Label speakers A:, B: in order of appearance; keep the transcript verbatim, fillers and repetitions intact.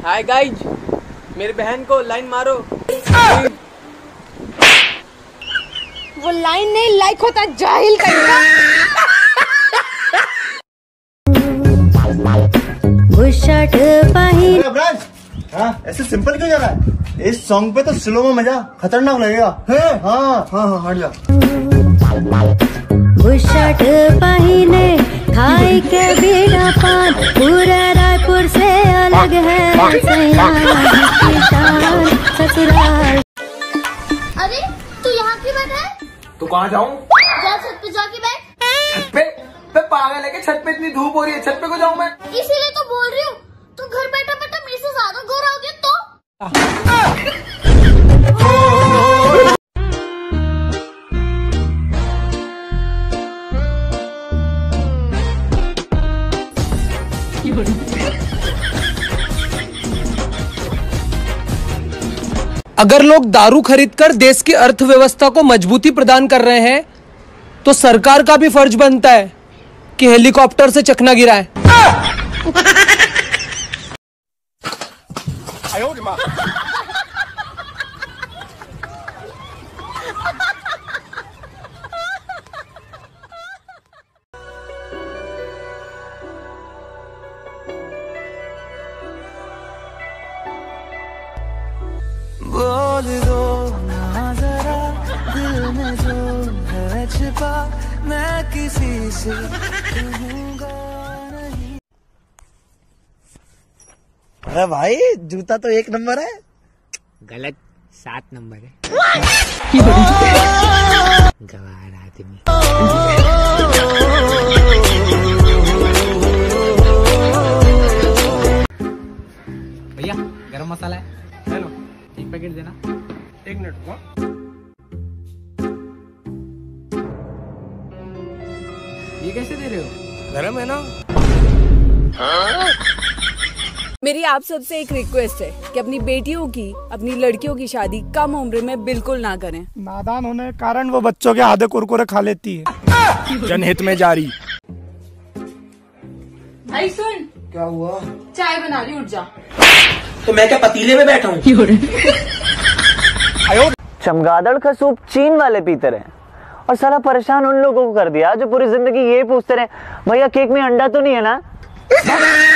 A: Hi guys, मेरी बहन को लाइन मारो।
B: वो लाइन नहीं लाइक होता, जाहिल कहीं
C: हाँ, ऐसे सिंपल क्यों जा रहा है? इस सॉन्ग पे तो स्लो में मजा खतरनाक लगेगा। हाँ हाँ हाँ हट जा।
D: बुशर्ट पहिने खाई के बिना पान, पूरा रायपुर से अलग है ससुराल।
E: अरे तू यहाँ क्यों बैठा है?
A: तो कहाँ जाऊँ?
E: जा छत पे जाके बैठ।
A: छत पे? पे पागल है क्या? छत पे इतनी धूप हो रही है, छत पे को जाऊँ मैं?
E: इसीलिए तो बोल रही हूँ, तू घर बैठा बैठा मेरे से ज्यादा गोरा हो गया तो।
F: अगर लोग दारू खरीदकर देश की अर्थव्यवस्था को मजबूती प्रदान कर रहे हैं तो सरकार का भी फर्ज बनता है कि हेलीकॉप्टर से चकना गिराए।
G: बोल दो ना जरा दिल में जो है छिपा, मैं किसी से कहूँगा नहीं।
C: अरे भाई जूता तो एक नंबर है।
H: गलत, सात नंबर है। गवार आदमी। भैया गरम मसाला है, हेलो एक पैकेट देना।
A: एक मिनट को।
H: ये कैसे दे रहे हो?
A: गरम है ना?
B: मेरी आप सबसे एक रिक्वेस्ट है कि अपनी बेटियों की, अपनी लड़कियों की शादी कम उम्र में बिल्कुल ना करें।
I: नादान होने के कारण वो बच्चों के आधे कुरकुरे खा लेती है। जनहित में जारी।
B: भाई सुन,
C: क्या हुआ?
B: चाय बना रही, उठ जा।
A: तो मैं क्या पतीले में बैठा हूँ?
J: चमगादड़ का सूप चीन वाले पीते रहे और साला परेशान उन लोगों को कर दिया जो पूरी जिंदगी ये पूछते रहे, भैया केक में अंडा तो नहीं है ना?